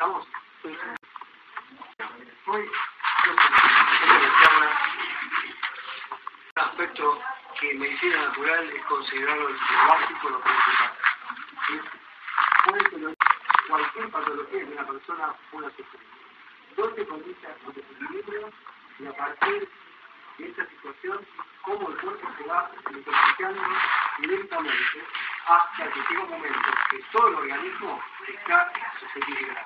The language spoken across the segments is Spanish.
¿Estamos? Sí. Hoy un aspecto que en medicina natural es considerado el básico, lo principal. ¿Sí? Puede tener cualquier patología de una persona una sufrir. ¿Dónde comienza el desequilibrio? Y a partir de esta situación, cómo el cuerpo se va intoxicando lentamente hasta que llega un momento que todo el organismo está desequilibrado.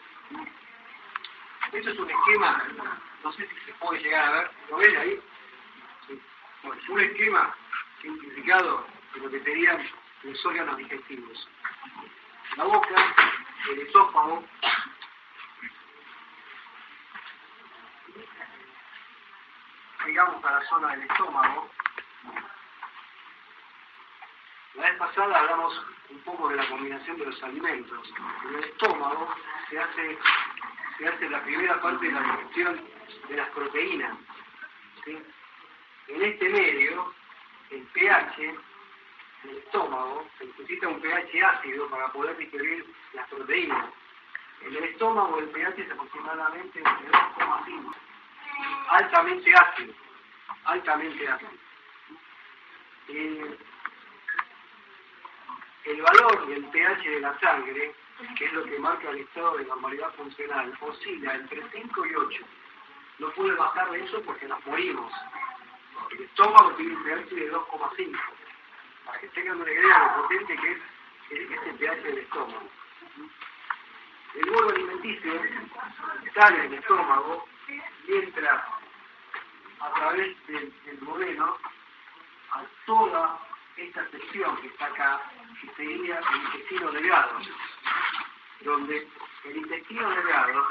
Esto es un esquema, no sé si se puede llegar a ver, ¿lo ven ahí? Sí. Bueno, un esquema simplificado de lo que serían los órganos digestivos. La boca, el esófago, llegamos a la zona del estómago. La vez pasada hablamos un poco de la combinación de los alimentos. En el estómago se hace la primera parte de la digestión de las proteínas. ¿Sí? En este medio, el pH del estómago, se necesita un pH ácido para poder digerir las proteínas. En el estómago el pH es aproximadamente entre 2,5. Altamente ácido. Altamente ácido. El valor del pH de la sangre, que es lo que marca el estado de normalidad funcional, oscila entre 5 y 8. No puede bajar de eso porque nos morimos. El estómago tiene un pH de 2,5. Para que tengan una idea de lo potente que es este pH del estómago. El bolo alimenticio sale del estómago y entra a través del duodeno a toda esta sección que está acá, que sería el intestino delgado, donde el intestino delgado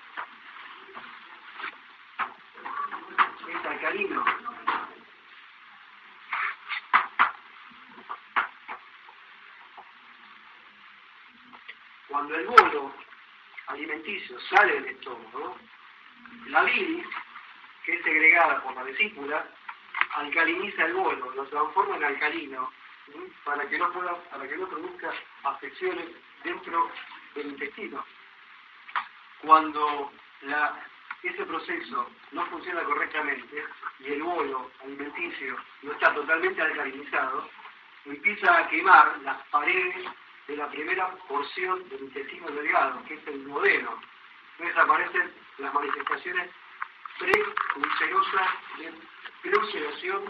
es alcalino. Cuando el bolo alimenticio sale del estómago, la bilis, que es segregada por la vesícula, alcaliniza el bolo, lo transforma en alcalino, ¿sí? para que no produzca afecciones dentro del intestino. Cuando ese proceso no funciona correctamente y el bolo alimenticio no está totalmente alcalinizado, empieza a quemar las paredes de la primera porción del intestino delgado, que es el duodeno. Entonces aparecen las manifestaciones preulcerosas de preulceración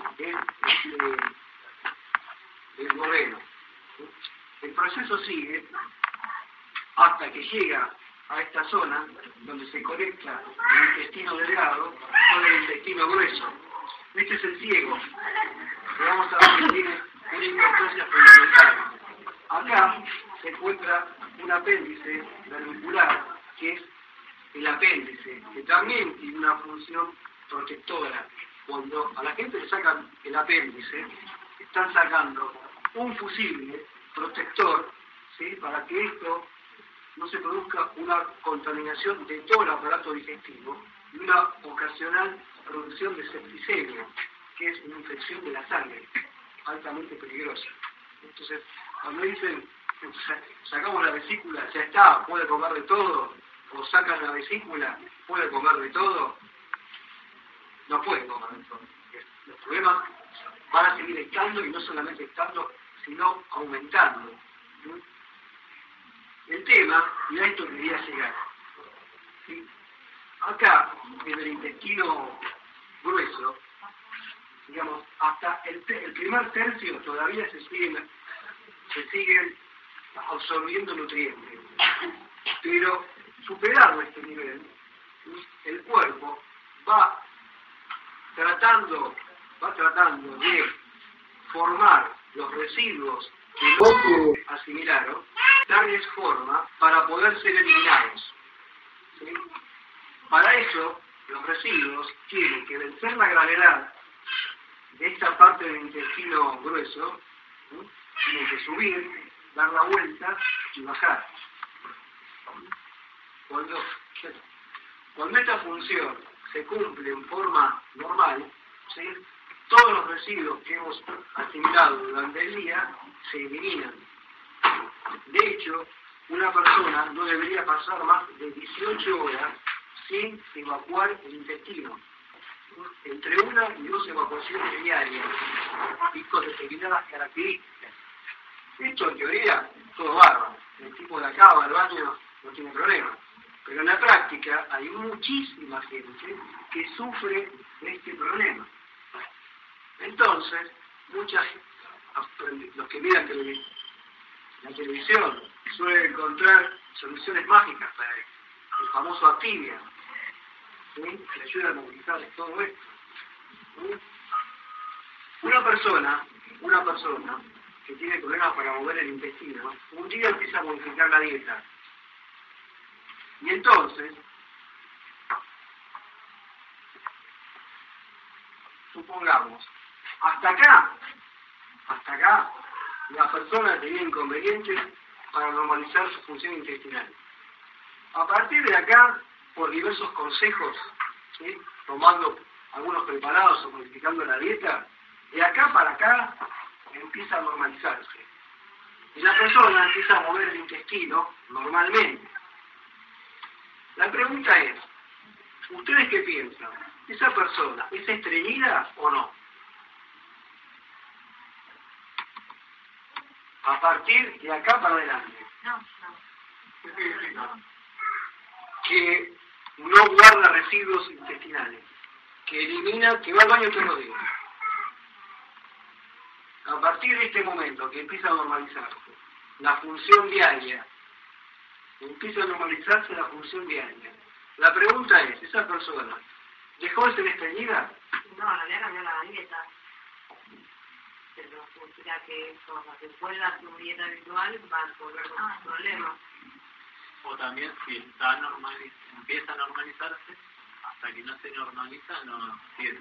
del duodeno. El proceso sigue hasta que llega a esta zona donde se conecta el intestino delgado con el intestino grueso. Este es el ciego, que vamos a ver que tiene una importancia fundamental. Acá se encuentra un apéndice radicular, que es el apéndice, que también tiene una función protectora. Cuando a la gente le sacan el apéndice, están sacando un fusible protector, ¿sí? para que esto no se produzca una contaminación de todo el aparato digestivo y una ocasional producción de septicemia, que es una infección de la sangre, altamente peligrosa. Entonces, cuando dicen, sacamos la vesícula, ya está, puede comer de todo, o sacan la vesícula, puede comer de todo, no puede comer de todo. Los problemas van a seguir estando, y no solamente estando, sino aumentando. El tema, y a esto quería llegar, ¿sí? Acá, en el intestino grueso, digamos, hasta el primer tercio todavía se siguen absorbiendo nutrientes. Pero superado este nivel, el cuerpo va tratando de formar los residuos que no se asimilaron, darles forma para poder ser eliminados. ¿Sí? Para eso, los residuos tienen que vencer la gravedad de esta parte del intestino grueso, ¿sí? Tienen que subir, dar la vuelta y bajar. Cuando esta función se cumple en forma normal, ¿sí? todos los residuos que hemos asimilado durante el día se eliminan. De hecho, una persona no debería pasar más de 18 horas sin evacuar el intestino. Entre 1 y 2 evacuaciones diarias y con determinadas características. Esto en teoría, todo bárbaro. El tipo de acá va al baño, no tiene problema. Pero en la práctica hay muchísima gente que sufre de este problema. Entonces, los que miran la televisión suelen encontrar soluciones mágicas para esto. El famoso Activia, ¿sí? Que ayuda a movilizar todo esto. ¿Sí? Una persona que tiene problemas para mover el intestino, un día empieza a modificar la dieta. Y entonces, supongamos, hasta acá, la persona tenía inconvenientes para normalizar su función intestinal. A partir de acá, por diversos consejos, ¿sí? Tomando algunos preparados o modificando la dieta, de acá para acá empieza a normalizarse. Y la persona empieza a mover el intestino normalmente. La pregunta es, ¿ustedes qué piensan? ¿Esa persona es estreñida o no? A partir de acá para adelante. ¿Qué significa? Que no guarda residuos intestinales, que elimina, que va al baño todos los días. A partir de este momento que empieza a normalizarse la función diaria, empieza a normalizarse la función diaria. La pregunta es, ¿esa persona dejó de ser estreñida? No, en realidad cambió la dieta. Pero significa que después de su dieta habitual va a volver con problemas. O también si empieza a normalizarse, hasta que no se normaliza, no sirve.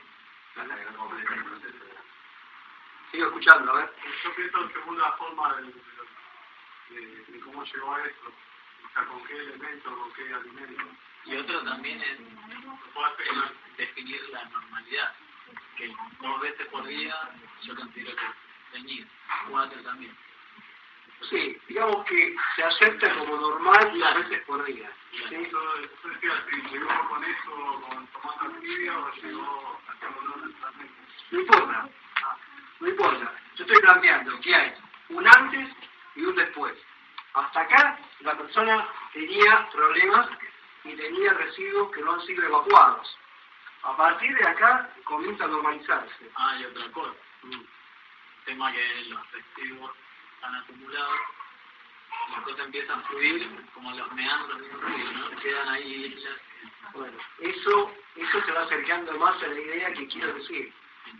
Sigo escuchando, a ver. Yo pienso que es una forma de cómo llegó a esto. O sea, con qué elementos, con qué alimentos. Y otro también es definir la normalidad. Que 2 veces por día yo considero que es ceñido. 4 también. Sí, digamos que se acepta como normal 2 veces por día. ¿Sí? ¿Llegó con eso, con tomando Activia o llegó haciéndolo naturalmente? No importa. No importa. Yo estoy planteando que hay un antes y un después. Hasta acá la persona tenía problemas y tenía residuos que no han sido evacuados. A partir de acá comienza a normalizarse. Y otra cosa. Tema que los residuos están acumulados, las cosas empiezan a fluir como los meandros de un río, ¿no? Quedan ahí islas. Bueno, eso se va acercando más a la idea que quiero decir.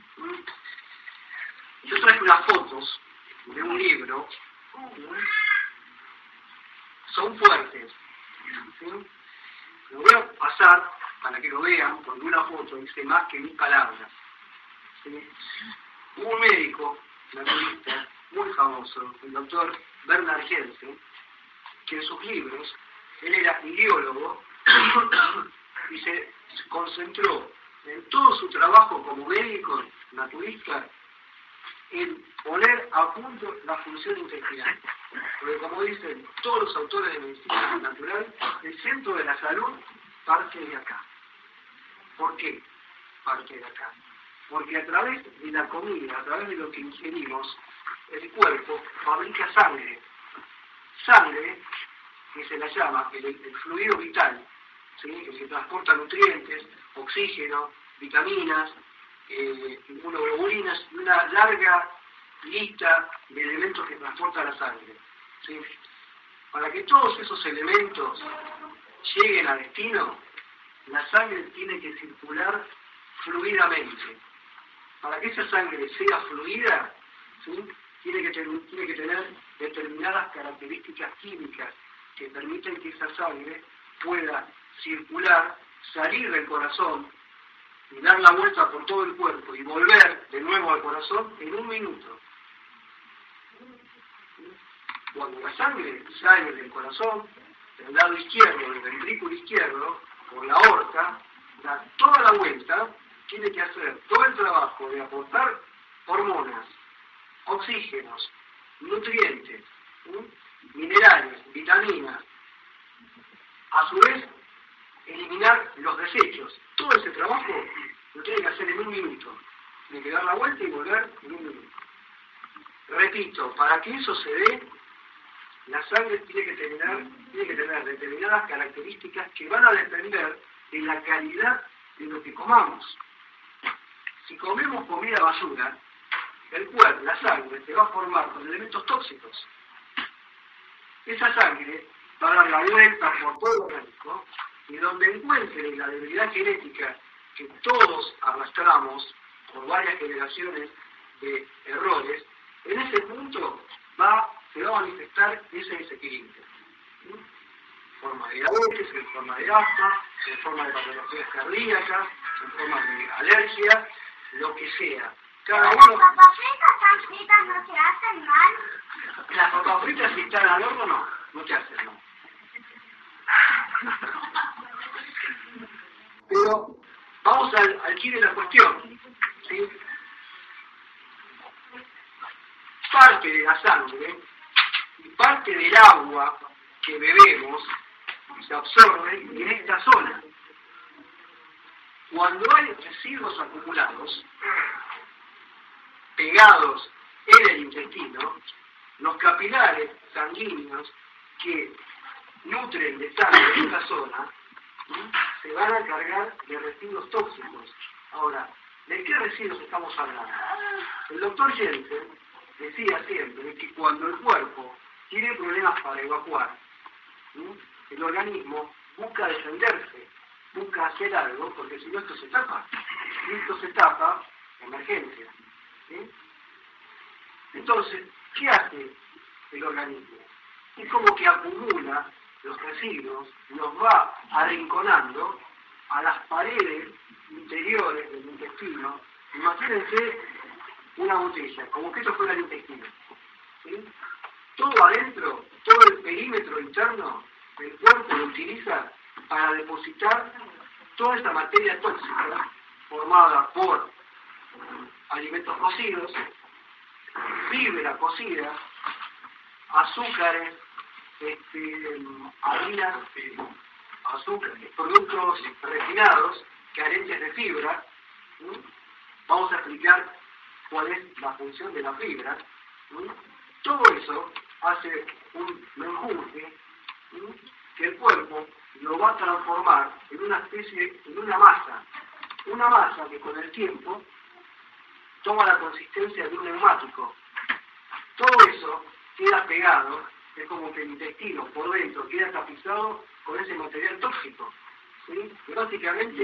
Yo traje unas fotos de un libro, son fuertes, ¿sí? Lo voy a pasar para que lo vean, porque una foto dice más que 1000 palabras. ¿Sí? Un médico, naturalista, muy famoso, el doctor Bernard Jensen, que en sus libros, él era ideólogo y se concentró en todo su trabajo como médico naturista en poner a punto la función intestinal. Porque como dicen todos los autores de medicina natural, el centro de la salud parte de acá. ¿Por qué parte de acá? Porque a través de la comida, a través de lo que ingerimos, el cuerpo fabrica sangre. Sangre, que se la llama el fluido vital, ¿sí? Que transporta nutrientes, oxígeno, vitaminas, inmunoglobulinas y una larga lista de elementos que transporta la sangre. ¿Sí? Para que todos esos elementos lleguen a destino, la sangre tiene que circular fluidamente. Para que esa sangre sea fluida, ¿sí? tiene que tener determinadas características químicas que permiten que esa sangre pueda circular, salir del corazón y dar la vuelta por todo el cuerpo y volver de nuevo al corazón en 1 minuto. Cuando la sangre sale del corazón, del lado izquierdo, del ventrículo izquierdo, por la aorta, da toda la vuelta, tiene que hacer todo el trabajo de aportar hormonas, oxígenos, nutrientes, minerales, vitaminas. A su vez, eliminar los desechos. Todo ese trabajo lo tiene que hacer en 1 minuto. Tiene que dar la vuelta y volver en 1 minuto. Repito, para que eso se dé, la sangre tiene que tener determinadas características que van a depender de la calidad de lo que comamos. Si comemos comida basura, el cuerpo, la sangre, se va a formar con elementos tóxicos. Esa sangre va a dar la vuelta por todo el organismo y donde encuentre la debilidad genética que todos arrastramos por varias generaciones de errores, en ese punto se va a manifestar ese desequilibrio. En forma de diabetes, en forma de asma, en forma de patologías cardíacas, en forma de alergia, lo que sea. Cada uno... ¿Las papas fritas no se hacen mal? Las papas fritas si están al horno no te hacen mal. Pero vamos al quid de la cuestión, ¿sí? Parte de la sangre y parte del agua que bebemos se absorbe en esta zona. Cuando hay residuos acumulados, pegados en el intestino, los capilares sanguíneos que nutren de sangre esta zona, se van a cargar de residuos tóxicos. Ahora, ¿de qué residuos estamos hablando? El doctor Jensen decía siempre que cuando el cuerpo tiene problemas para evacuar, el organismo busca defenderse, busca hacer algo, porque si no esto se tapa. Y esto se tapa, emergencia. ¿Sí? Entonces, ¿qué hace el organismo? Es como que acumula los residuos, los va arrinconando a las paredes interiores del intestino. Imagínense una botella, como que esto fuera el intestino. ¿Sí? Todo adentro, todo el perímetro interno, el cuerpo lo utiliza para depositar toda esta materia tóxica formada por alimentos cocidos, fibra cocida, azúcares, harinas, azúcares, productos refinados, carentes de fibra. Vamos a explicar cuál es la función de la fibra. Todo eso hace un menjurje que el cuerpo lo va a transformar en una masa que con el tiempo toma la consistencia de un neumático. Todo eso queda pegado, es como que el intestino por dentro queda tapizado con ese material tóxico, ¿sí? Que básicamente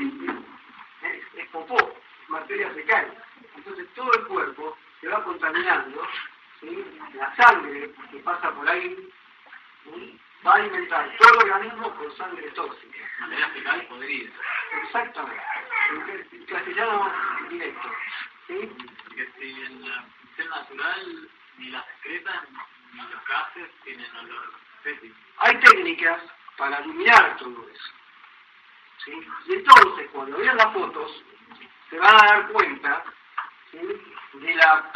es popó, materia fecal. Entonces todo el cuerpo se va contaminando, ¿sí? La sangre que pasa por ahí, ¿sí? Va a alimentar todo el organismo con sangre tóxica. Materia fecal podrida. Exactamente. En castellano directo. ¿Sí? Porque si en la función natural ni las excretas ni los gases tienen olor fétido. Hay técnicas para eliminar todo eso. ¿Sí? Y entonces, cuando vean las fotos, se van a dar cuenta, ¿sí? de la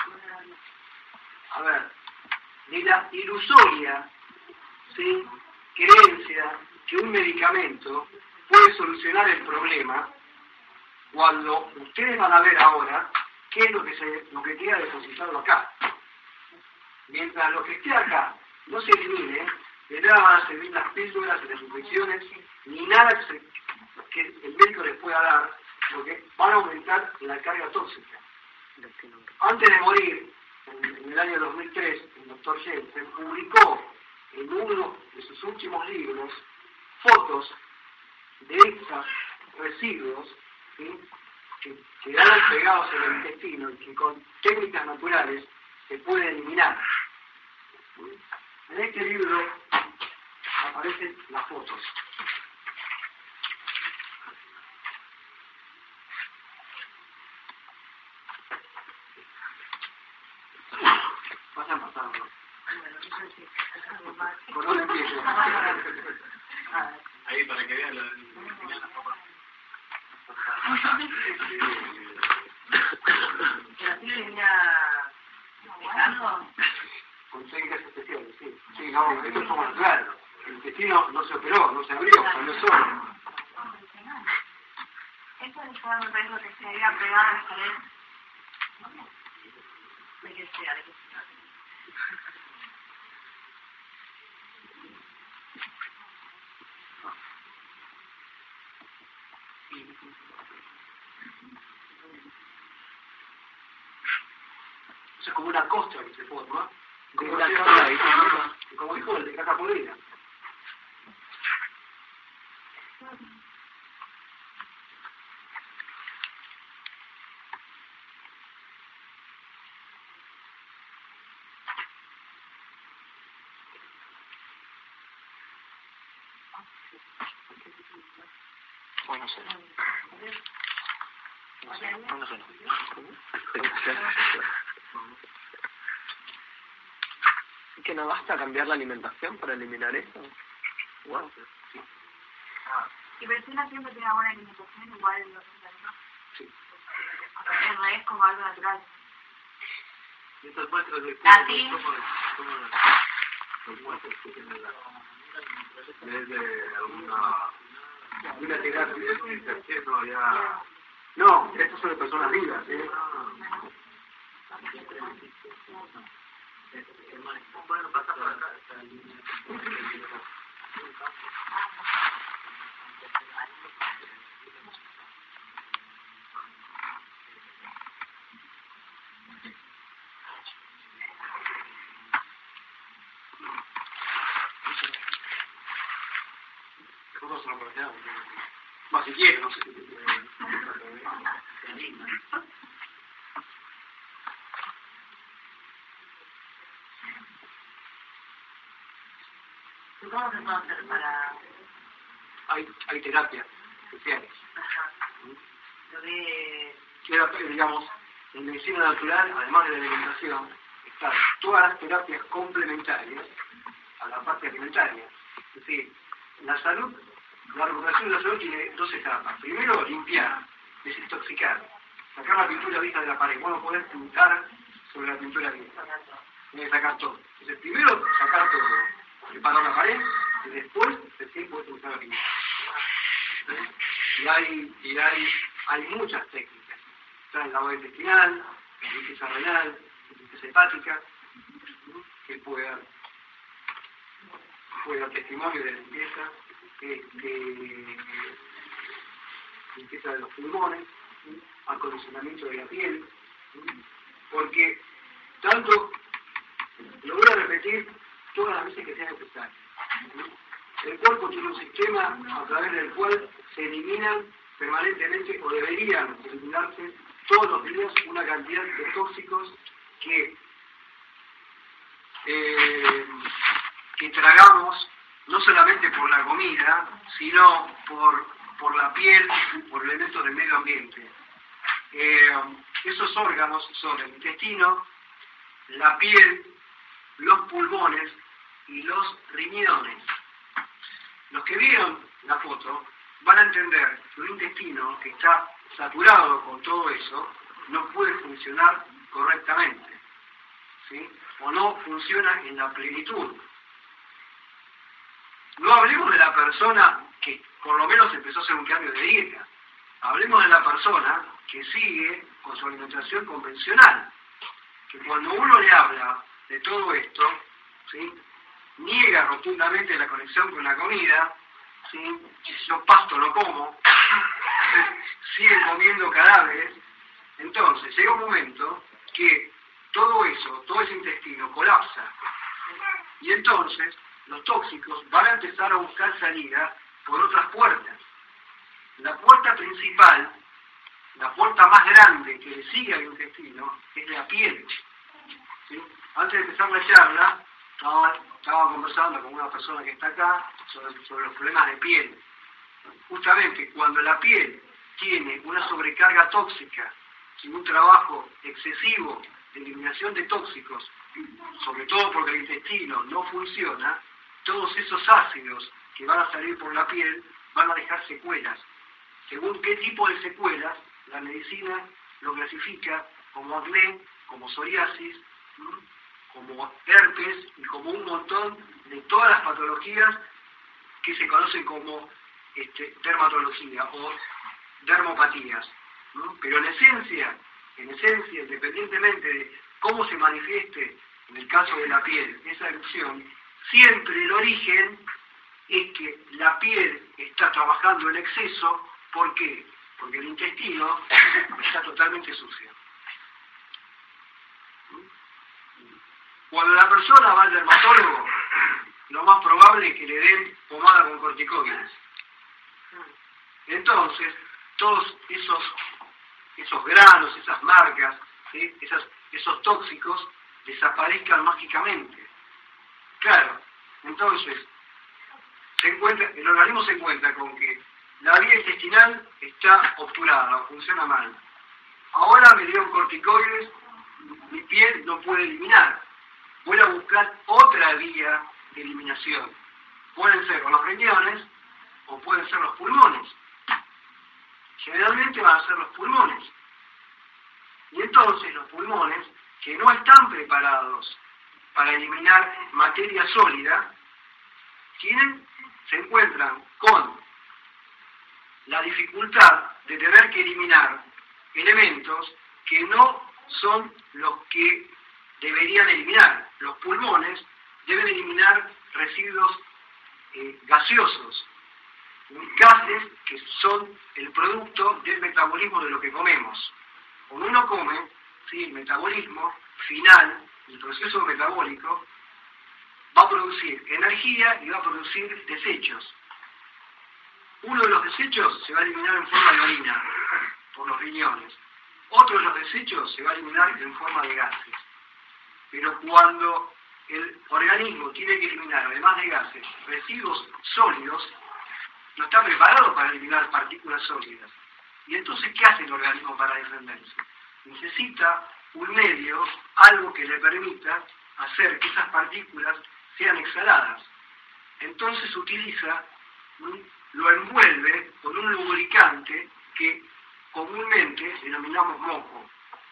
ilusoria, ¿sí? creencia que un medicamento puede solucionar el problema, cuando ustedes van a ver ahora qué es lo que queda depositado acá. Mientras lo que esté acá no se elimine, de nada van a servir las píldoras, las infecciones, ni nada que el médico les pueda dar, porque van a aumentar la carga tóxica. Antes de morir, en el año 2003, el doctor Jensen publicó en uno de sus últimos libros fotos de estos residuos, ¿sí? que quedaron pegados en el intestino y que con técnicas naturales se pueden eliminar. En este libro aparecen las fotos. Vayan pasando. ¿Por dónde empiezo? Ahí para que vean la papá. Pero así lo elimina dejando. Con técnicas especiales, sí. Sí, no, No, esto es como natural. El intestino no se operó, no se abrió, salió solo. Esto de estar me parece que se había pegado a la pared. De que sea, de que sea. Eso es como una costra que se forma. Como una costra que se forma. Como dijo el de caja podrida. Bueno, no sé. No sé. ¿Y que no basta cambiar la alimentación para eliminar eso? Wow. Y personas siempre tiene buena alimentación, igual los animales. Sí. En realidad es como algo natural. Y estas muestras de Así. cómo los muestros que tienen Desde alguna terapia. intestino ya... No, estas son de personas vivas, Bueno, pasa por acá esta línea. Nosotros no conocemos. Más si quieren, no sé. ¿Cómo se puede hacer para...? Hay terapias especiales. Ajá. Lo de... Digamos, en medicina natural, además de la alimentación, están todas las terapias complementarias a la parte alimentaria. Es decir, la recuperación de la salud tiene dos etapas. Primero, limpiar, desintoxicar, sacar la pintura vieja de la pared. Vos no podés pintar sobre la pintura vieja. Tienes que sacar todo. Entonces, primero, sacar todo, preparar la pared, y después, recién podés pintar la pintura. Y hay muchas técnicas. Está el lavado intestinal, la limpieza renal, la limpieza hepática, que puede dar testimonio de limpieza, limpieza de los pulmones, acondicionamiento de la piel, porque tanto, lo voy a repetir todas las veces que sea necesario. El cuerpo tiene un sistema a través del cual se eliminan permanentemente o deberían eliminarse todos los días una cantidad de tóxicos que tragamos no solamente por la comida, sino por la piel, por elementos del medio ambiente. Esos órganos son el intestino, la piel, los pulmones y los riñones. Los que vieron la foto van a entender que un intestino que está saturado con todo eso no puede funcionar correctamente, ¿sí? O no funciona en la plenitud. No hablemos de la persona que por lo menos empezó a hacer un cambio de dieta. Hablemos de la persona que sigue con su alimentación convencional, que cuando uno le habla de todo esto, ¿sí?, niega rotundamente la conexión con la comida, ¿sí? Si yo pasto no como, siguen comiendo cadáveres. Entonces llega un momento que todo eso, todo ese intestino colapsa, y entonces los tóxicos van a empezar a buscar salida por otras puertas. La puerta principal, la puerta más grande que le sigue al intestino, es la piel, ¿sí? Antes de empezar la charla, estaba conversando con una persona que está acá sobre los problemas de piel. Justamente cuando la piel tiene una sobrecarga tóxica, sin un trabajo excesivo de eliminación de tóxicos, sobre todo porque el intestino no funciona, todos esos ácidos que van a salir por la piel van a dejar secuelas. Según qué tipo de secuelas, la medicina lo clasifica como acné, como psoriasis, como herpes y como un montón de todas las patologías que se conocen como dermatología o dermopatías, ¿no? Pero en esencia, independientemente de cómo se manifieste en el caso de la piel esa erupción, siempre el origen es que la piel está trabajando en exceso. ¿Por qué? Porque el intestino está totalmente sucio. Cuando la persona va al dermatólogo, lo más probable es que le den pomada con corticoides. Entonces, todos esos granos, esas marcas, ¿sí? esos tóxicos desaparezcan mágicamente. Claro, entonces, el organismo se encuentra con que la vía intestinal está obturada o funciona mal. Ahora me dieron corticoides, mi piel no puede eliminar. Voy a buscar otra vía de eliminación. Pueden ser o los riñones o pueden ser los pulmones. Generalmente van a ser los pulmones. Y entonces los pulmones, que no están preparados para eliminar materia sólida, se encuentran con la dificultad de tener que eliminar elementos que no son los que deberían eliminar. Los pulmones deben eliminar residuos gaseosos, gases que son el producto del metabolismo de lo que comemos. Cuando uno come, ¿sí? El metabolismo final, el proceso metabólico, va a producir energía y va a producir desechos. Uno de los desechos se va a eliminar en forma de orina, por los riñones. Otro de los desechos se va a eliminar en forma de gases. Pero cuando el organismo tiene que eliminar, además de gases, residuos sólidos, no está preparado para eliminar partículas sólidas. Y entonces, ¿qué hace el organismo para defenderse? Necesita un medio, algo que le permita hacer que esas partículas sean exhaladas. Entonces utiliza, lo envuelve con un lubricante que comúnmente denominamos moco.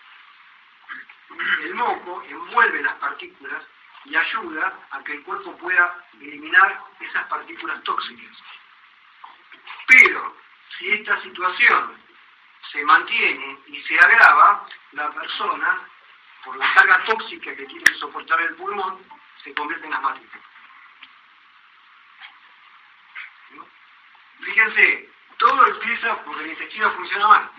El moco envuelve las partículas y ayuda a que el cuerpo pueda eliminar esas partículas tóxicas. Pero, si esta situación se mantiene y se agrava, la persona, por la carga tóxica que tiene que soportar el pulmón, se convierte en asmático. ¿No? Fíjense, todo empieza porque el intestino funciona mal.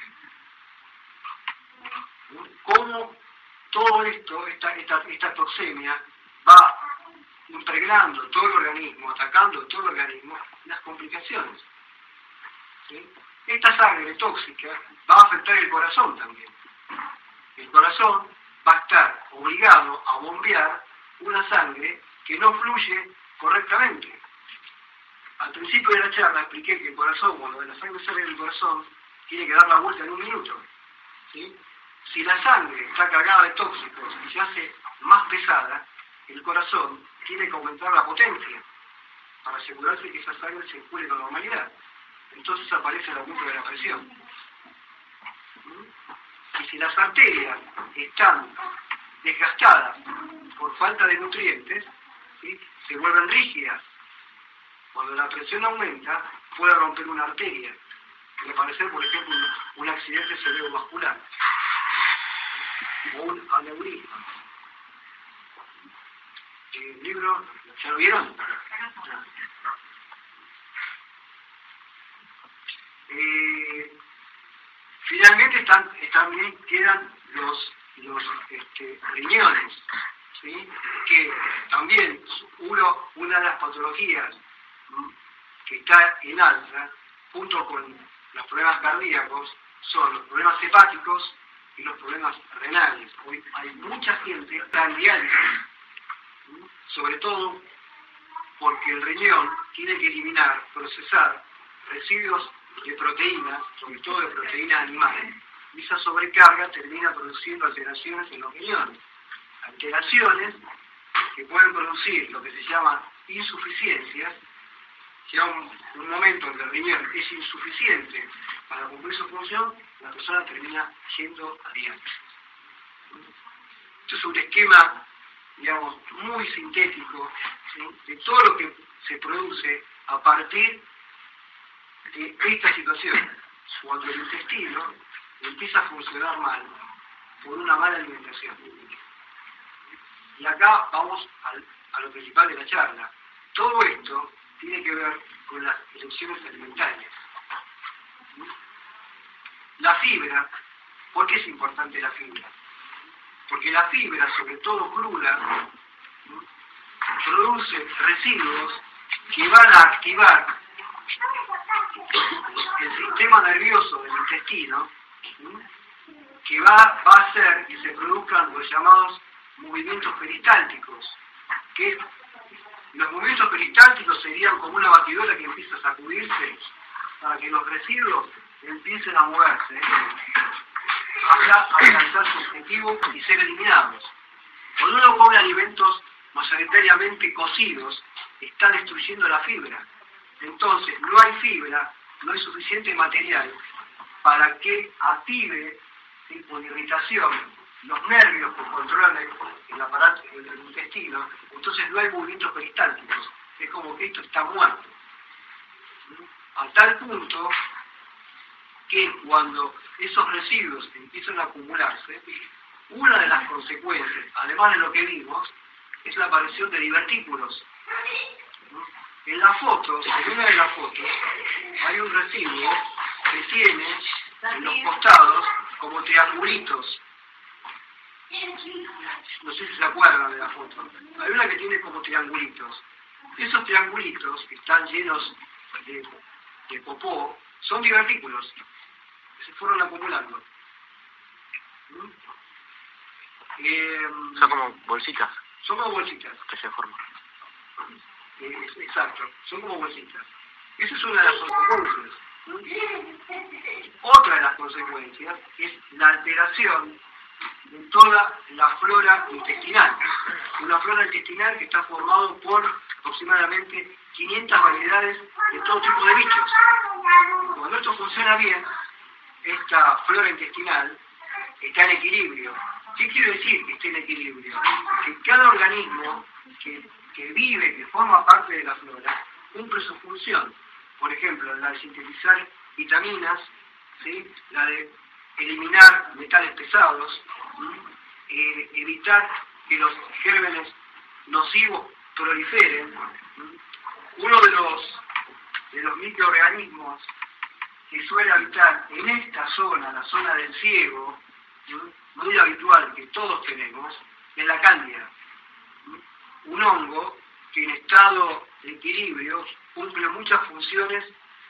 ¿No? Cómo todo esto, esta toxemia, va impregnando todo el organismo, atacando todo el organismo, las complicaciones. ¿Sí? Esta sangre tóxica va a afectar el corazón también. El corazón va a estar obligado a bombear una sangre que no fluye correctamente. Al principio de la charla expliqué que el corazón, cuando la sangre sale del corazón, tiene que dar la vuelta en 1 minuto. ¿Sí? Si la sangre está cargada de tóxicos y se hace más pesada, el corazón tiene que aumentar la potencia para asegurarse que esa sangre circule con normalidad. Entonces aparece el aumento de la presión. Y si las arterias están desgastadas por falta de nutrientes, ¿sí? Se vuelven rígidas. Cuando la presión aumenta, puede romper una arteria y aparecer, por ejemplo, un accidente cerebrovascular o un aneurisma. ¿El libro ya lo vieron? Finalmente también quedan los riñones, ¿sí? Que también una de las patologías que está en alza, junto con los problemas cardíacos, son los problemas hepáticos y los problemas renales. Hoy hay mucha gente que está en diálisis, sobre todo porque el riñón tiene que eliminar, procesar residuos de proteínas, sobre todo de proteínas animales, y esa sobrecarga termina produciendo alteraciones en los riñones. Alteraciones que pueden producir lo que se llama insuficiencias. Si a un momento en que el riñón es insuficiente para cumplir su función, la persona termina yendo a diálisis. Esto es un esquema digamos, muy sintético, ¿sí?, de todo lo que se produce a partir de esta situación. Cuando el intestino empieza a funcionar mal por una mala alimentación. Y acá vamos a lo principal de la charla. Todo esto tiene que ver con las elecciones alimentarias. La fibra, ¿por qué es importante la fibra? Porque la fibra, sobre todo cruda, produce residuos que van a activar el sistema nervioso del intestino, que va a hacer que se produzcan los llamados movimientos peristálticos, que los movimientos peristálticos serían como una batidora que empieza a sacudirse para que los residuos empiecen a moverse hasta alcanzar su objetivo y ser eliminados. Cuando uno come alimentos mayoritariamente cocidos, está destruyendo la fibra. Entonces, no hay fibra, no hay suficiente material para que active, ¿sí?, por irritación, los nervios que controlan el aparato del intestino. Entonces no hay movimientos peristálticos. Es como que esto está muerto. A tal punto que cuando esos residuos empiezan a acumularse, una de las consecuencias, además de lo que vimos, es la aparición de divertículos. En la foto, en una de las fotos, hay un residuo que tiene en los costados como triangulitos. No sé si se acuerdan de la foto. Hay una que tiene como triangulitos. Esos triangulitos que están llenos de popó son divertículos que se fueron acumulando. Son como bolsitas Son como bolsitas. que se forman. Exacto, son como bolsitas. Esa es una de las consecuencias. Otra de las consecuencias es la alteración de toda la flora intestinal. Una flora intestinal que está formada por aproximadamente 500 variedades de todo tipo de bichos. Cuando esto funciona bien, esta flora intestinal está en equilibrio. ¿Qué quiere decir que esté en equilibrio? Que cada organismo que vive, que forma parte de la flora, cumple su función. Por ejemplo, la de sintetizar vitaminas, ¿sí?, la de eliminar metales pesados, evitar que los gérmenes nocivos proliferen. Uno de los microorganismos que suele habitar en esta zona, la zona del ciego, muy habitual que todos tenemos, es la cándida. Un hongo que en estado de equilibrio cumple muchas funciones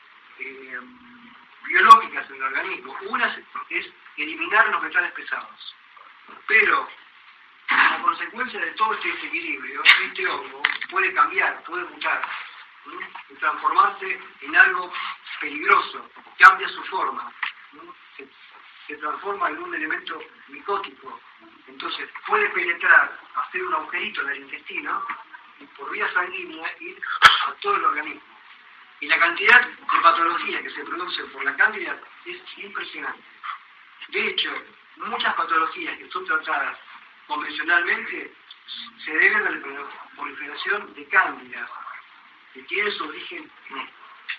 biológicas en el organismo. Una es eliminar los metales pesados. Pero, como consecuencia de todo este desequilibrio, este hongo puede cambiar, puede mutar, y transformarse en algo peligroso, cambia su forma, se transforma en un elemento micótico. Entonces puede penetrar, hacer un agujerito en el intestino y por vía sanguínea ir a todo el organismo. Y la cantidad de patologías que se producen por la cándida es impresionante. De hecho, muchas patologías que son tratadas convencionalmente se deben a la proliferación de cándida, que tiene su origen en esto.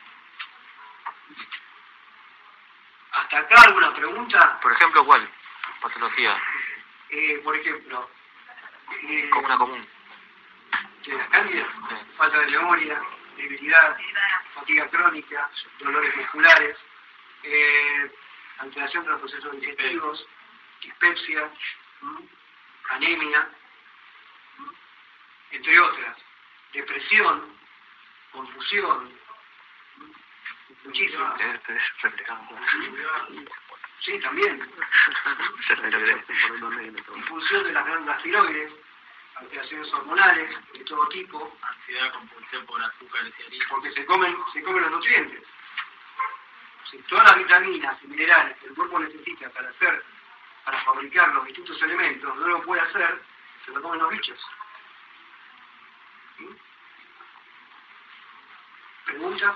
¿Hasta acá alguna pregunta? Por ejemplo, ¿cuál patología? Por ejemplo, Como una común. de la cándida, Sí. falta de memoria, debilidad, fatiga crónica, dolores musculares, alteración de los procesos digestivos, dispepsia, anemia, entre otras, depresión, confusión, muchísimo. Es reflejado. Sí, también. Disfunción de las glándulas tiroides, alteraciones hormonales de todo tipo, Ansiedad, compulsión por azúcares y harinas. porque se comen los nutrientes. Si todas las vitaminas y minerales que el cuerpo necesita para fabricar los distintos elementos no lo puede hacer, se lo comen los bichos. ¿Sí? ¿Preguntas?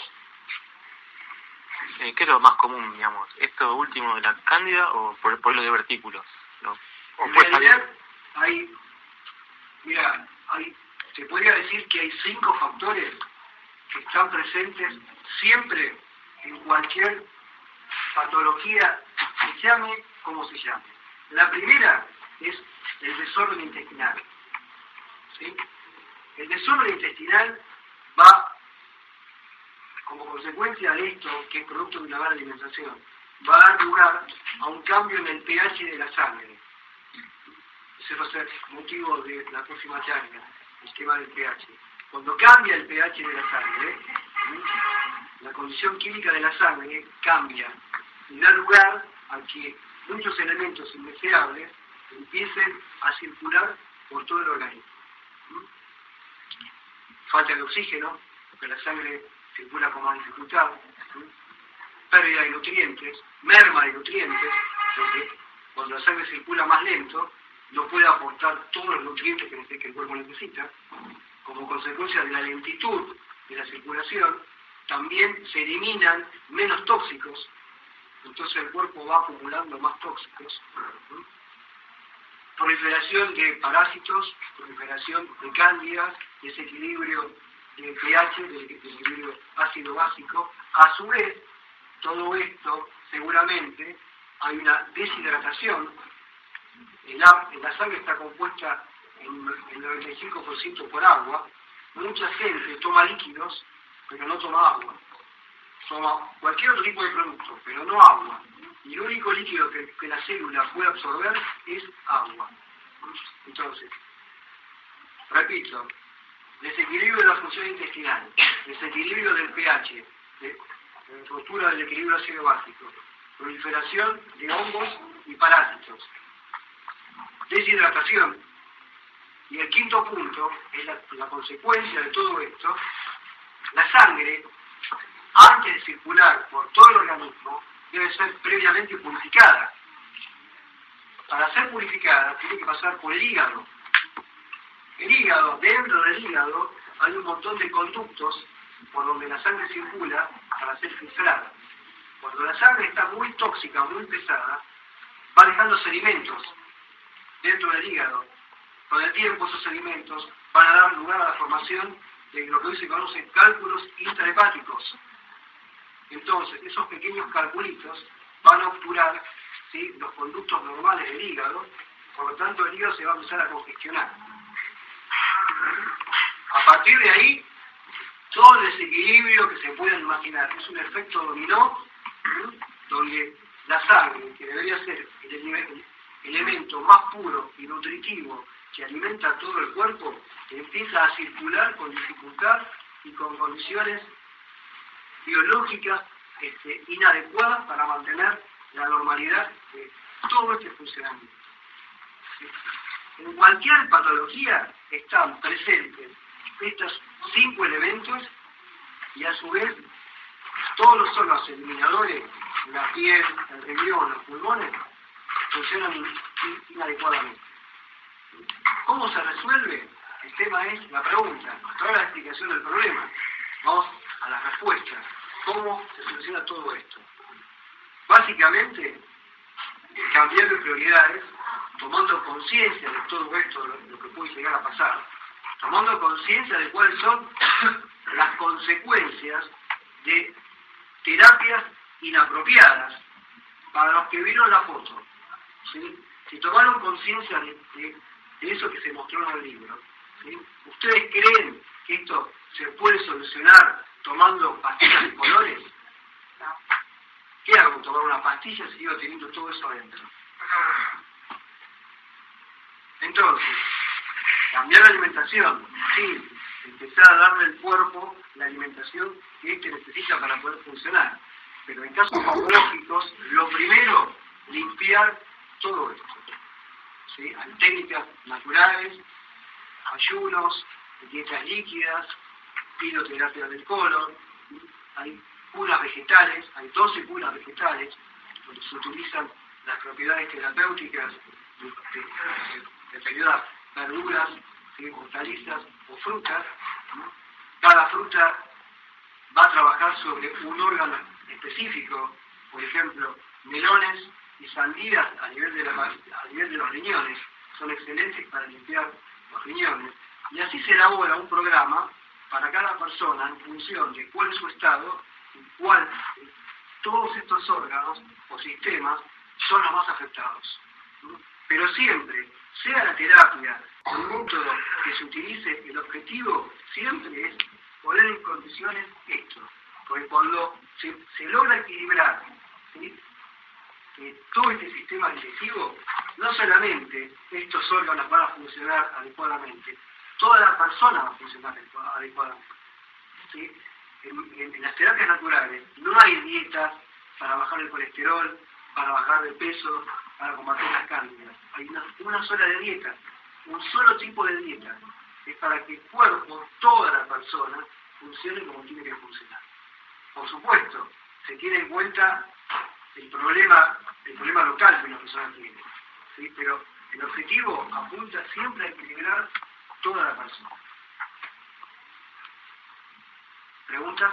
¿Qué es lo más común, digamos? ¿Esto último de la cándida o por lo de vertículos? ¿No? ¿O En puede realidad salir? hay Mira, se podría decir que hay 5 factores que están presentes siempre en cualquier patología, se llame como se llame. La primera es el desorden intestinal. ¿Sí? El desorden intestinal va, como consecuencia de esto, que es producto de una mala alimentación, va a dar lugar a un cambio en el pH de la sangre. Ese va a ser motivo de la próxima charla, el tema del pH. Cuando cambia el pH de la sangre, la condición química de la sangre cambia y da lugar a que muchos elementos indeseables empiecen a circular por todo el organismo. Falta de oxígeno, porque la sangre circula con más dificultad, pérdida de nutrientes, merma de nutrientes, porque cuando la sangre circula más lento, no puede aportar todos los nutrientes que el cuerpo necesita. Como consecuencia de la lentitud de la circulación, también se eliminan menos tóxicos, entonces el cuerpo va acumulando más tóxicos. Proliferación de parásitos, proliferación de cándidas, desequilibrio de pH, desequilibrio ácido-básico. A su vez, todo esto, seguramente, hay una deshidratación. La sangre está compuesta en el 95% por agua. Mucha gente toma líquidos, pero no toma agua. Toma cualquier otro tipo de producto, pero no agua. Y el único líquido que la célula puede absorber es agua. Entonces, repito, desequilibrio de la función intestinal, desequilibrio del pH, ruptura del equilibrio ácido-básico, proliferación de hongos y parásitos, deshidratación. Y el quinto punto es la consecuencia de todo esto. La sangre, antes de circular por todo el organismo, debe ser previamente purificada. Para ser purificada tiene que pasar por el hígado. El hígado, dentro del hígado, hay un montón de conductos por donde la sangre circula para ser filtrada. Cuando la sangre está muy tóxica o muy pesada, va dejando sedimentos dentro del hígado. Con el tiempo esos sedimentos van a dar lugar a la formación de lo que hoy se conocen cálculos intrahepáticos. Entonces, esos pequeños calculitos van a obturar, ¿sí?, los conductos normales del hígado, por lo tanto el hígado se va a empezar a congestionar. A partir de ahí, todo el desequilibrio que se puedan imaginar es un efecto dominó, donde la sangre, que debería ser el elemento más puro y nutritivo que alimenta todo el cuerpo, empieza a circular con dificultad y con condiciones biológicas inadecuadas para mantener la normalidad de todo este funcionamiento. En cualquier patología están presentes estos 5 elementos y a su vez todos los órganos eliminadores, la piel, el riñón, los pulmones, funcionan inadecuadamente. ¿Cómo se resuelve? El tema es la pregunta, toda la explicación del problema. Vamos a la respuesta. ¿Cómo se soluciona todo esto? Básicamente, cambiar de prioridades, tomando conciencia de todo esto, lo que puede llegar a pasar, tomando conciencia de cuáles son las consecuencias de terapias inapropiadas para los que vieron la foto. ¿Sí? Si tomaron conciencia de eso que se mostró en el libro, ¿sí?, ¿ustedes creen que esto se puede solucionar tomando pastillas de colores? ¿Qué hago con tomar una pastilla si sigo teniendo todo eso adentro? Entonces, cambiar la alimentación, sí, empezar a darle al cuerpo la alimentación que éste necesita para poder funcionar. Pero en casos patológicos, lo primero, limpiar todo esto. ¿Sí? Hay técnicas naturales, ayunos, dietas líquidas, piroterapia del colon, hay curas vegetales, hay 12 curas vegetales, donde se utilizan las propiedades terapéuticas de determinadas verduras, ¿sí?, hortalizas o frutas. Cada fruta va a trabajar sobre un órgano específico, por ejemplo, melones y sandías a nivel de los riñones son excelentes para limpiar los riñones, y así se elabora un programa para cada persona en función de cuál es su estado y cuál todos estos órganos o sistemas son los más afectados. Pero siempre, sea la terapia o el método que se utilice, el objetivo siempre es poner en condiciones esto. Porque cuando se logra equilibrar, ¿sí?, todo este sistema digestivo, no solamente estos órganos van a funcionar adecuadamente, toda la persona va a funcionar adecuadamente. ¿Sí? En las terapias naturales no hay dietas para bajar el colesterol, para bajar de peso, para combatir las cándidas. Hay una sola de dieta, un solo tipo de dieta. Es para que el cuerpo, toda la persona, funcione como tiene que funcionar. Por supuesto, se tiene en cuenta el problema local que una persona tiene, ¿sí? Pero el objetivo apunta siempre a equilibrar toda la persona. ¿Preguntas?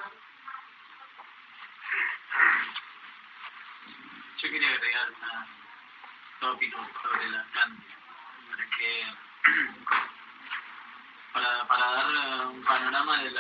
Yo quería agregar un tópico sobre la cándida, para dar un panorama de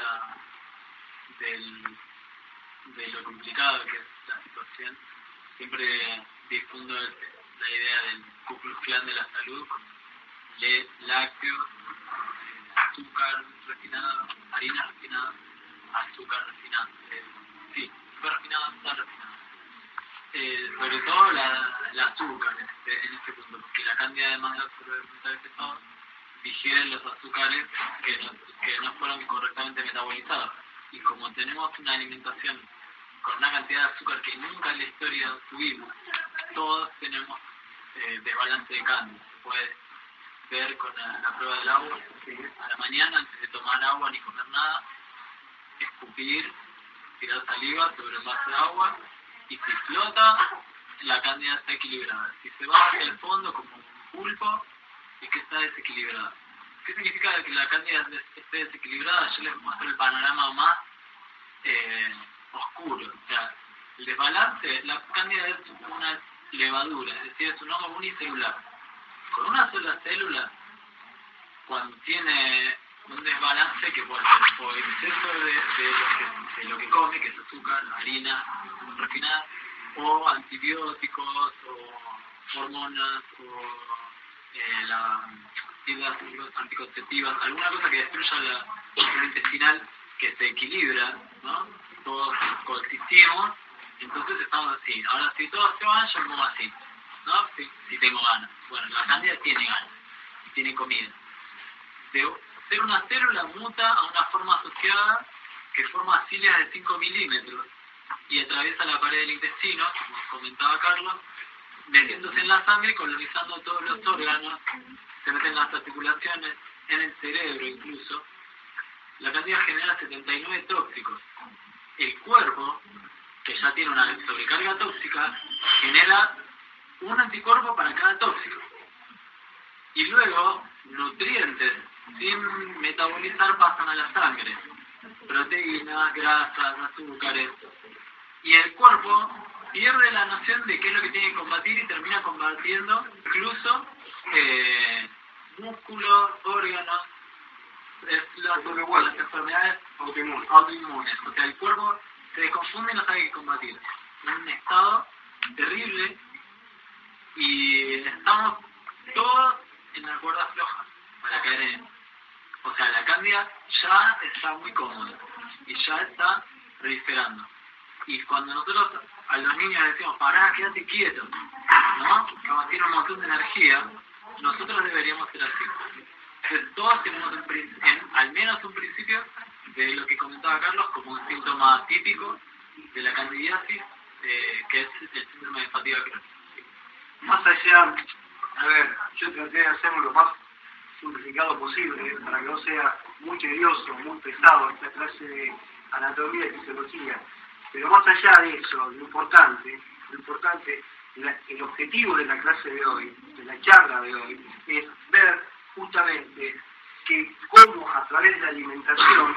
lo complicado que es la situación. Siempre difundo la idea del Ku Klux Klan de la salud, como lácteos, azúcar refinado, harina refinada, azúcar refinado. Azúcar refinado, sal refinado. Sobre todo la azúcar en este punto, porque la cándida además de absorber metales pesados digiere los azúcares que no fueron correctamente metabolizados. Y como tenemos una alimentación con una cantidad de azúcar que nunca en la historia tuvimos, todos tenemos desbalance de cándida. Se puede ver con la prueba del agua. A la mañana, antes de tomar agua ni comer nada, escupir, tirar saliva sobre un vaso de agua, y si flota, la cándida está equilibrada. Si se va hacia el fondo como un pulpo, es que está desequilibrada. ¿Qué significa que la cándida esté desequilibrada? Yo les muestro el panorama más oscuro. O sea, el desbalance, la cándida es una levadura, es decir, es un hongo unicelular. Con una sola célula, cuando tiene un desbalance que puede ser por exceso de lo que come, que es azúcar, harina refinada, o antibióticos, o hormonas, o las anticonceptivas, alguna cosa que destruya la flora intestinal, que se equilibra, ¿no? Todos coexistimos, entonces estamos así. Ahora, si todos se van, yo me muevo así, ¿no? Si tengo ganas. Bueno, la cándida tiene ganas, y tiene comida. De ser una célula muta a una forma asociada que forma cilias de 5 milímetros y atraviesa la pared del intestino, como comentaba Carlos, metiéndose en la sangre y colonizando todos los órganos, se meten en las articulaciones, en el cerebro incluso. La cándida genera 79 tóxicos. El cuerpo, que ya tiene una sobrecarga tóxica, genera un anticuerpo para cada tóxico. Y luego, nutrientes sin metabolizar pasan a la sangre. Proteínas, grasas, azúcares. Y el cuerpo pierde la noción de qué es lo que tiene que combatir y termina combatiendo incluso músculos, órganos, las enfermedades autoinmunes. O sea, el cuerpo se desconfunde y no sabe qué combatir. Es un estado terrible y estamos todos en la cuerda floja para caer en él. O sea, la cándida ya está muy cómoda y ya está proliferando. Y cuando nosotros a los niños les decimos, pará, quédate quieto, ¿no? Como tiene un montón de energía, nosotros deberíamos ser así. Entonces, todos tenemos al menos un principio de lo que comentaba Carlos como un síntoma típico de la candidiasis, que es el síndrome de fatiga crónica. Más allá, a ver, yo traté de hacerlo lo más simplificado posible, para que no sea muy tedioso, muy pesado esta clase de anatomía y fisiología. Pero más allá de eso, lo importante, el objetivo de la clase de hoy, de la charla de hoy, es ver justamente que cómo a través de la alimentación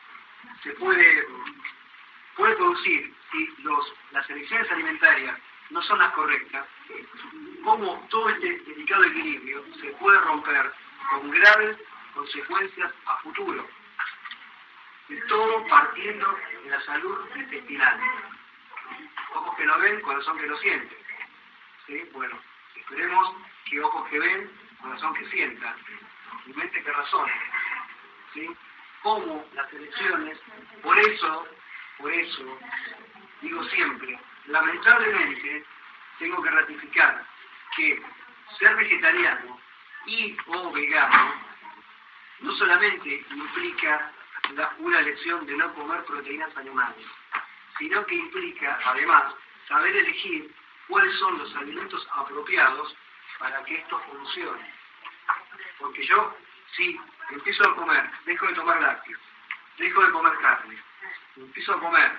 se puede producir si las elecciones alimentarias no son las correctas, cómo todo este delicado equilibrio se puede romper con graves consecuencias a futuro. Y todo partiendo de la salud intestinal. Ojos que no ven, corazón que no siente. ¿Sí? Bueno, esperemos que ojos que ven, corazón que sienta, y mente que razone. ¿Sí? Como las elecciones, por eso, digo siempre, lamentablemente tengo que ratificar que ser vegetariano y o vegano no solamente implica una elección de no comer proteínas animales, sino que implica, además, saber elegir cuáles son los alimentos apropiados para que esto funcione. Porque yo, si empiezo a comer, dejo de tomar lácteos, dejo de comer carne, empiezo a comer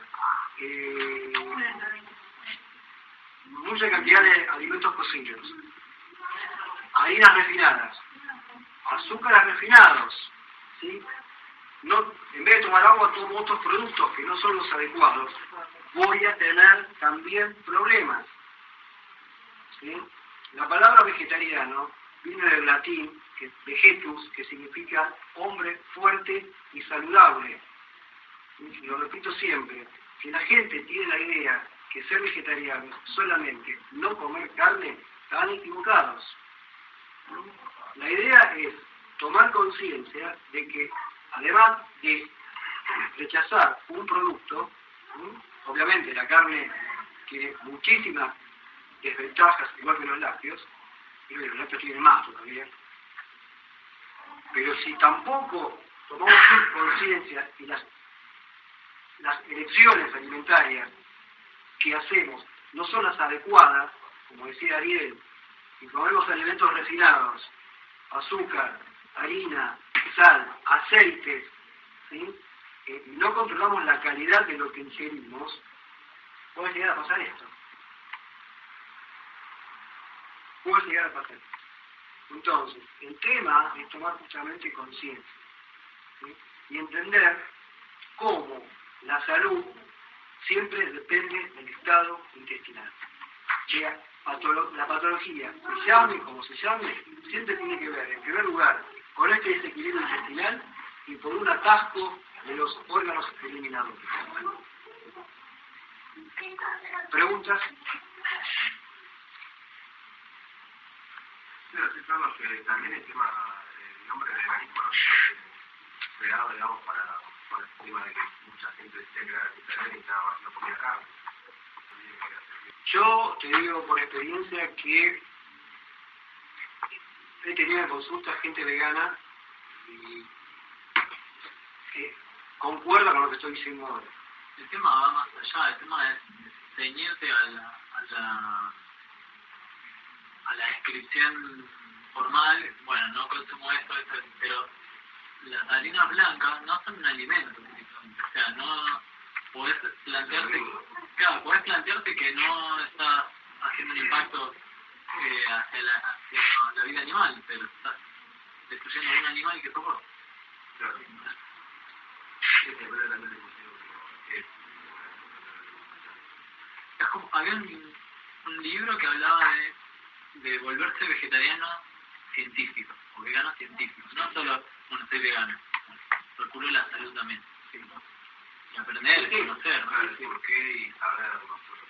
mucha cantidad de alimentos cocidos, harinas refinadas, azúcares refinados, ¿sí? No, en vez de tomar agua tomo otros productos que no son los adecuados, voy a tener también problemas. ¿Sí? La palabra vegetariano viene del latín, que vegetus, que significa hombre fuerte y saludable. Y lo repito siempre, si la gente tiene la idea que ser vegetariano solamente no comer carne, están equivocados. La idea es tomar conciencia de que, además de rechazar un producto, obviamente la carne tiene muchísimas desventajas, igual que los lácteos, pero los lácteos tienen más todavía. Pero si tampoco tomamos conciencia y las elecciones alimentarias que hacemos no son las adecuadas, como decía Ariel, y comemos alimentos refinados, azúcar, harina, sal, aceites, ¿sí? Y no controlamos la calidad de lo que ingerimos, puede llegar a pasar esto. Puede llegar a pasar. Entonces, el tema es tomar justamente conciencia, ¿sí? Y entender cómo la salud siempre depende del estado intestinal. La patología, se llame como se llame, siempre tiene que ver, en primer lugar, con este desequilibrio intestinal y por un atasco de los órganos eliminadores. ¿Preguntas? Sí, así claro que también el tema, el nombre de veganismo no fue creado, digamos, para el tema de que mucha gente decía que era vegetariana y nada más no comía carne. Yo te digo por experiencia que he tenido en consulta gente vegana y que concuerda con lo que estoy diciendo ahora. El tema va más allá, el tema es ceñirte a la descripción formal. Bueno, no consumo esto, pero las harinas blancas no son un alimento, o sea, no podés plantearte que no está haciendo un impacto hacia la vida animal, pero estás destruyendo un animal que sos vos. Es como, había un libro que hablaba de volverse vegetariano científico, o vegano científico, no solo, bueno, soy vegano, procuro la salud también, ¿sí? Y aprender, conocer, saber por qué y saber nosotros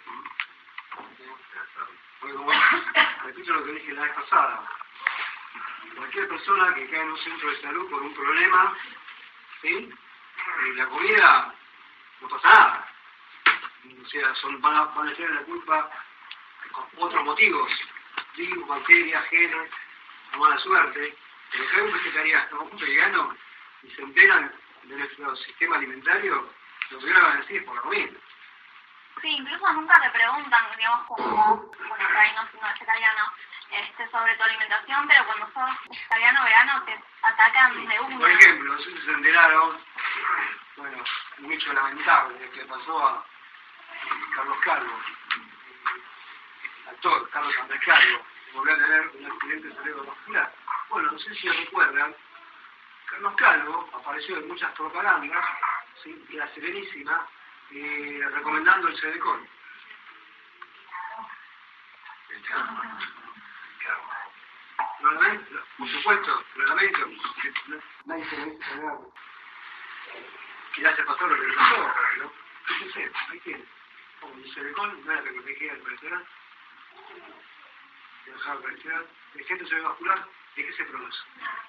repito lo que dije la vez pasada. Cualquier persona que cae en un centro de salud por un problema, ¿sí? La comida no pasa nada. O sea, van a tener la culpa con otros motivos, virus, bacterias, genes, la mala suerte. Pero que hay un vegetariano, un vegano, y se enteran de nuestro sistema alimentario, lo primero que van a decir es por la comida. Sí, incluso nunca te preguntan, digamos, como, bueno, por ahí no soy vegetariano, sobre tu alimentación, pero cuando sos vegetariano o vegano te atacan de una. Por ejemplo, no sé si se enteraron, bueno, un hecho lamentable que pasó a Carlos Calvo, el actor Carlos Andrés Calvo, que volvió a tener un accidente cerebrovascular. Bueno, no sé si recuerdan, Carlos Calvo apareció en muchas propagandas, ¿sí? Y la Serenísima, recomendando el Sedecol. Lo lamento, por supuesto, lo lamento. Nadie se merece saber que ya se pasó lo que le pasó, ¿no? Fíjense, ahí tiene. Como dice Becón, nada que protegía el parecerá. Dejar el parecerá. El centro cerebrovascular, ¿de qué se produce?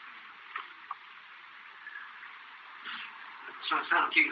La persona sana, ¿quién?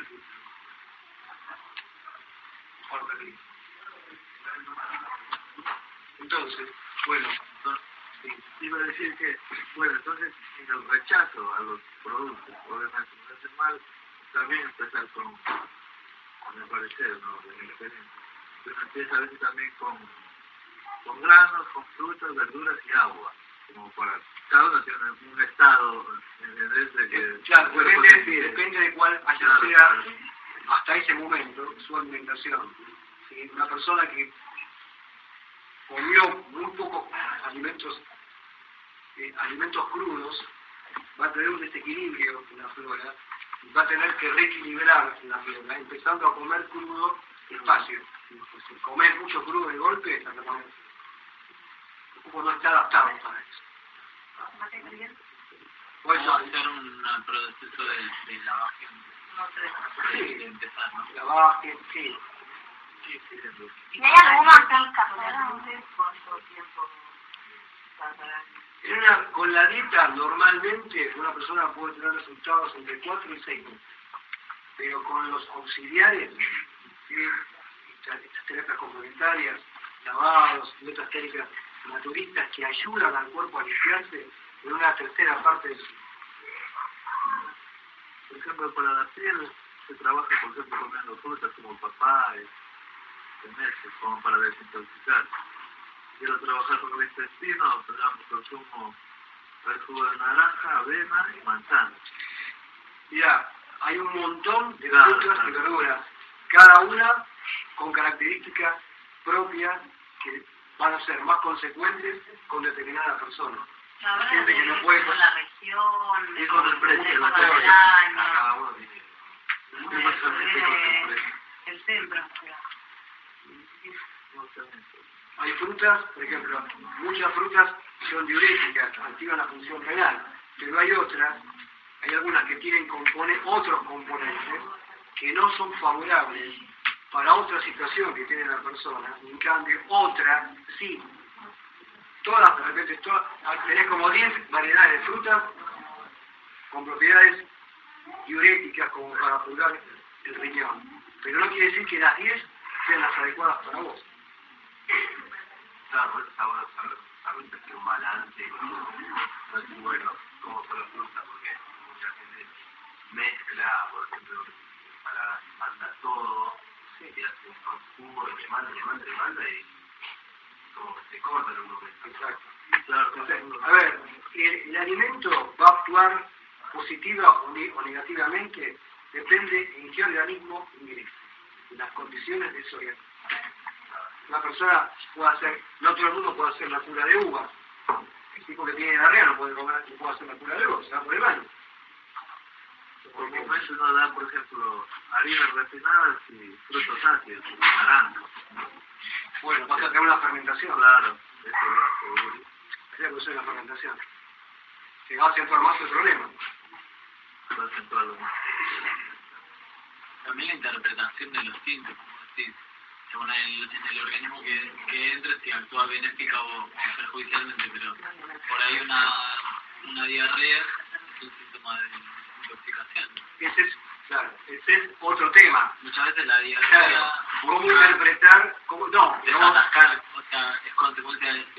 Entonces, bueno, sí, iba a decir que, bueno, entonces en el rechazo a los productos obviamente no hace mal, también empezar con el parecer, ¿no? De mi experiencia. Entonces empieza a veces también con granos, con frutas, verduras y agua, como para cada uno tiene un estado, ¿entendés? De que claro, depende de cuál haya sea hasta ese momento su alimentación. ¿Sí? Una persona que comió muy pocos alimentos crudos va a tener un desequilibrio en la flora y va a tener que reequilibrar la flora, empezando a comer crudo despacio. Si comer mucho crudo de golpe, el cuerpo no está adaptado para eso. Por eso hacer un proceso de lavaje. Sí, De empezar, ¿no? lavaje, sí. ¿Y hay alguna así casera? ¿Cuánto tiempo tardarán? Con la dieta, normalmente, una persona puede tener resultados entre 4 y 6 meses. Pero con los auxiliares, ¿sí? Estas terapias complementarias, lavados y otras técnicas naturistas que ayudan al cuerpo a limpiarse en una tercera parte del ciclo. Por ejemplo, para la piel se trabaja, por ejemplo, comiendo frutas como papaya, meses, como para desintoxicar. Quiero trabajar con el intestino, digamos, consumo el jugo de naranja, avena y manzana. Mira, hay un montón de frutas y verduras, cada una con características propias que van a ser más consecuentes con determinada persona. Ahora Gente que no puede con la región, y con el precio, con cada año, uno tiene. el centro. Hay frutas, por ejemplo, muchas frutas son diuréticas, activan la función renal, pero hay algunas que tienen otros componentes que no son favorables para otra situación que tiene la persona, y en cambio otras sí. Todas, de repente, tenés como 10 variedades de frutas con propiedades diuréticas como para purgar el riñón, pero no quiere decir que las 10 sean las adecuadas para vos. Claro, está bueno saber que un balance no es bueno como son las frutas, porque mucha gente mezcla, por ejemplo, ensaladas y manda todo, y hace un jugo y le manda y como que se corta en un momento. Exacto. Claro, Entonces, a ver, el alimento va a actuar positiva o negativamente, depende en qué organismo ingrese, en las condiciones de ese organismo. Una persona puede hacer, no todo el mundo puede hacer la cura de uva. El tipo que tiene diarrea no puede hacer la cura de uva, se va por el baño. Porque eso no da, por ejemplo, harinas refinadas y frutos ácidos, como naranja. Bueno, vas a tener una fermentación. Claro, eso va seguro. Sería que la fermentación. Se va a acentuar más el problema. Va a acentuarlo más. También la interpretación de los síntomas, ¿sí? Según en el organismo que entre, si actúa benéfica o perjudicialmente, pero por ahí una diarrea es un síntoma de intoxicación. Ese es otro tema. Muchas veces la diarrea... Claro, ¿cómo interpretar? Desatascar, o sea, es consecuencia de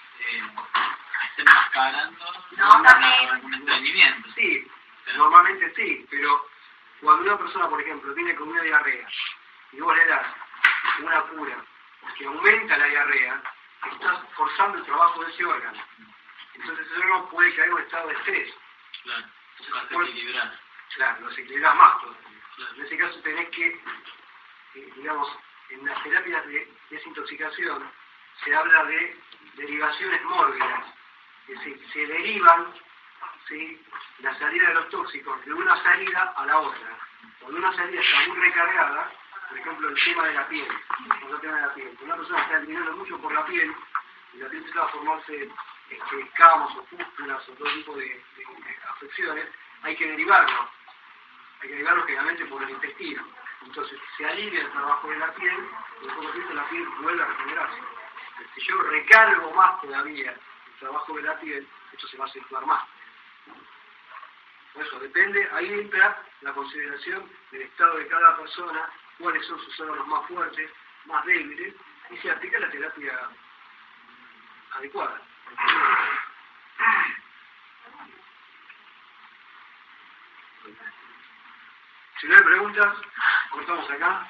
estén mascarando un estreñimiento. Sí, normalmente sí, pero cuando una persona, por ejemplo, viene con una diarrea y vos le das una cura que aumenta la diarrea, estás forzando el trabajo de ese órgano. Entonces ese órgano puede caer en un estado de estrés. Claro, buscas equilibrar. Claro, lo equilibras más todavía. Claro. En ese caso tenés que, digamos, en las terapias de desintoxicación se habla de derivaciones mórbidas, es decir, se derivan, ¿sí?, la salida de los tóxicos de una salida a la otra. Cuando una salida está muy recargada, por ejemplo, el tema de la piel, cuando una persona está eliminando mucho por la piel, y la piel empieza a formarse escamas o pústulas o todo tipo de afecciones, hay que derivarlo. Hay que derivarlo generalmente por el intestino. Entonces se alivia el trabajo de la piel y en poco tiempo la piel vuelve a regenerarse. Si yo recargo más todavía el trabajo de la piel, esto se va a acentuar más. Por eso depende, ahí entra la consideración del estado de cada persona, cuáles son sus órganos más fuertes, más débiles, y se aplica la terapia adecuada. Si no hay preguntas, cortamos acá.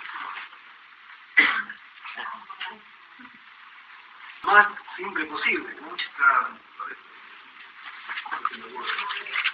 Más simple posible, ¿no?